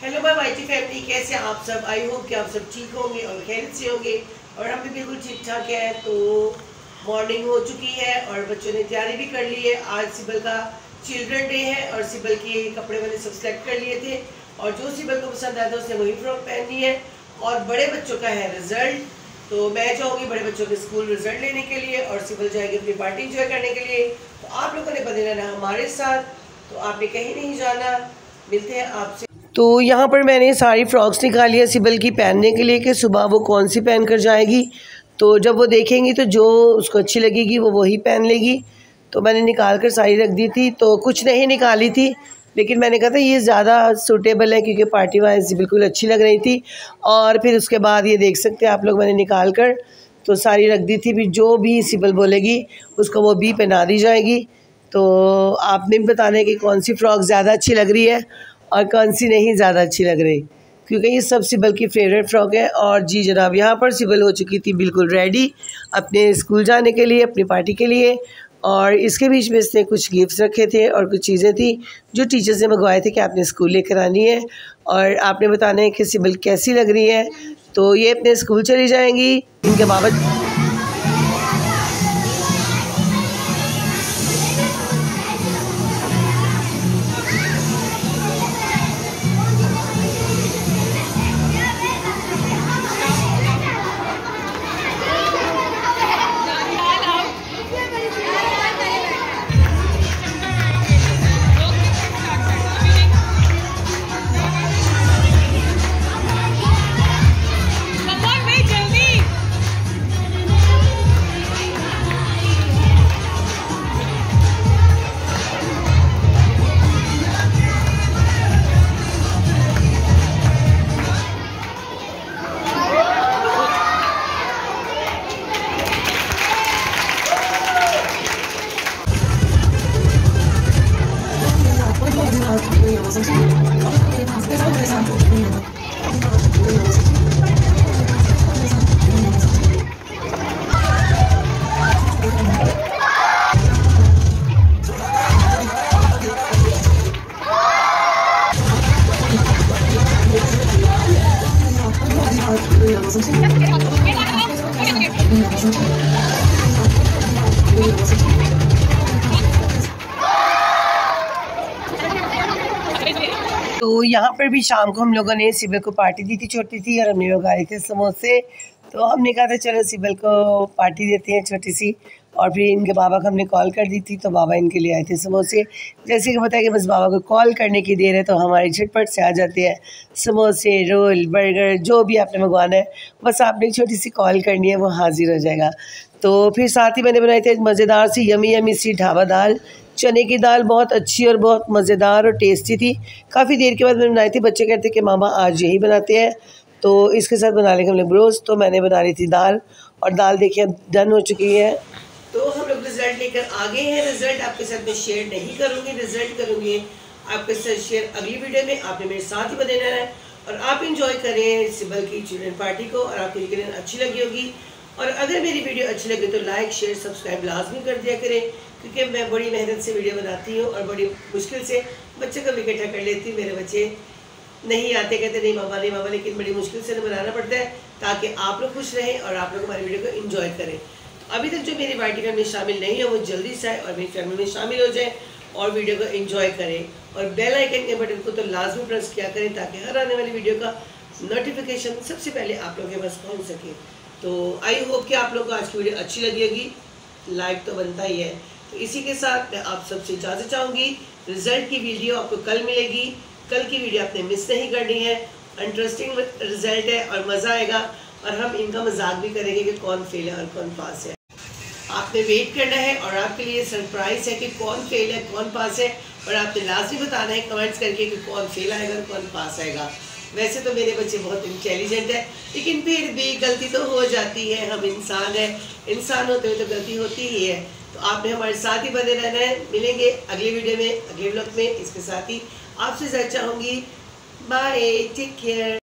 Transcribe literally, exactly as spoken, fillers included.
Hello my YT family, कैसे आप सब। आई होप कि आप सब ठीक होंगे और खैरियत से होंगे और हम भी बिल्कुल ठीक ठाक हैं। तो मॉर्निंग हो चुकी है और बच्चों ने तैयारी भी कर ली है। आज सिबल का चिल्ड्रन डे है और सिबल के कपड़े मैंने सब सेलेक्ट कर लिए थे और जो सिबल को पसंद आया था उसने वही फ्रॉक पहनी है। और बड़े बच्चों का है रिजल्ट, तो मैं जाऊँगी बड़े बच्चों के स्कूल रिजल्ट लेने के लिए और सिबल जाएगी अपनी पार्टी इंजॉय करने के लिए। तो आप लोगों ने बने रहना हमारे साथ, तो आपने कहीं नहीं जाना। मिलते हैं आपसे। तो यहाँ पर मैंने सारी फ्रॉक्स निकाली है सिबल की पहनने के लिए कि सुबह वो कौन सी पहन कर जाएगी। तो जब वो देखेंगी तो जो उसको अच्छी लगेगी वो वही पहन लेगी। तो मैंने निकाल कर सारी रख दी थी, तो कुछ नहीं निकाली थी, लेकिन मैंने कहा था ये ज़्यादा सूटेबल है क्योंकि पार्टी वाइज बिल्कुल अच्छी लग रही थी। और फिर उसके बाद ये देख सकते हैं आप लोग, मैंने निकाल कर तो सारी रख दी थी। भी जो भी सिबल बोलेगी उसको वो भी पहना दी जाएगी। तो आपने भी बताना है कि कौन सी फ़्रॉक ज़्यादा अच्छी लग रही है और कौन सी नहीं ज़्यादा अच्छी लग रही, क्योंकि ये सब सिबल की फेवरेट फ़्रॉक है। और जी जनाब, यहाँ पर सिबल हो चुकी थी बिल्कुल रेडी अपने स्कूल जाने के लिए, अपनी पार्टी के लिए। और इसके बीच में इसने कुछ गिफ्ट्स रखे थे और कुछ चीज़ें थी जो टीचर से मंगवाए थे कि आपने स्कूल लेकर आनी है और आपने बताना है कि सिबल कैसी लग रही है। तो ये अपने स्कूल चली जाएंगी। इनके बाबा तो यहाँ पर भी शाम को हम लोगों ने सिबल को पार्टी दी थी, छोटी सी, और हमने लोग आए थे समोसे। तो हमने कहा था चलो सिबल को पार्टी देते हैं छोटी सी। और फिर इनके बाबा को हमने कॉल कर दी थी, तो बाबा इनके लिए आए थे समोसे। जैसे कि बताया कि बस बाबा को कॉल करने की देर है तो हमारे झटपट से आ जाते हैं समोसे, रोल, बर्गर, जो भी आपने मंगवाना है बस आपने एक छोटी सी कॉल करनी है, वो हाजिर हो जाएगा। तो फिर साथ ही मैंने बनाई थी एक मज़ेदार सी यमी यमी सी ढाबा दाल, चने की दाल, बहुत अच्छी और बहुत मज़ेदार और टेस्टी थी। काफ़ी देर के बाद मैंने बनाई थी। बच्चे कहते कि मामा आज यही बनाते हैं, तो इसके साथ बना लेंगे हम लोग रोस्ट। तो मैंने बना ली थी दाल और दाल देखिए डन हो चुकी है। तो हम लोग रिज़ल्ट लेकर आ गए हैं। रिज़ल्ट आपके साथ मैं शेयर नहीं करूँगी, रिज़ल्ट करूँगी आपके साथ शेयर अगली वीडियो में। आपने मेरे साथ ही बने रहना है और आप इंजॉय करें सिबल की चिल्ड्रन पार्टी को और आपको यकीनन अच्छी लगी होगी। और अगर मेरी वीडियो अच्छी लगे तो लाइक शेयर सब्सक्राइब लाजमी कर दिया करें, क्योंकि मैं बड़ी मेहनत से वीडियो बनाती हूँ और बड़ी मुश्किल से बच्चे को भी इकट्ठा कर लेती हूँ। मेरे बच्चे नहीं आते, कहते नहीं मामा नहीं मामा, लेकिन बड़ी मुश्किल से बनाना पड़ता है ताकि आप लोग खुश रहें और आप लोग हमारी वीडियो को एंजॉय करें। तो अभी तक जो मेरी पार्टी फैमिली शामिल नहीं है वो जल्दी से आए और मेरी फैमिली में शामिल हो जाए और वीडियो को एंजॉय करें। और बेल आइकन के बटन को तो लाजमी प्रेस किया करें ताकि हर आने वाली वीडियो का नोटिफिकेशन सबसे पहले आप लोगों के पास पहुँच सके। तो आई होप कि आप लोगों को आज की वीडियो अच्छी लगी होगी, लाइक तो बनता ही है। तो इसी के साथ मैं आप सबसे इजाज़त चाहूँगी। रिज़ल्ट की वीडियो आपको कल मिलेगी, कल की वीडियो आपने मिस नहीं करनी है। इंटरेस्टिंग रिज़ल्ट है और मज़ा आएगा और हम इनका मजाक भी करेंगे कि कौन फेल है और कौन पास है। आपने वेट करना है और आपके लिए सरप्राइज़ है कि कौन फेल है कौन पास है, और आपने लाजमी बताना है कमेंट्स करके कि कौन फेल आएगा और कौन पास आएगा। वैसे तो मेरे बच्चे बहुत इंटेलिजेंट है, लेकिन फिर भी गलती तो हो जाती है, हम इंसान हैं, इंसान होते हुए तो गलती होती ही है। तो आपने हमारे साथ ही बने रहना है। मिलेंगे अगली वीडियो में, अगले ब्लॉग में। इसके साथ ही आपसे ज़रा चाहूँगी बाय, टेक केयर।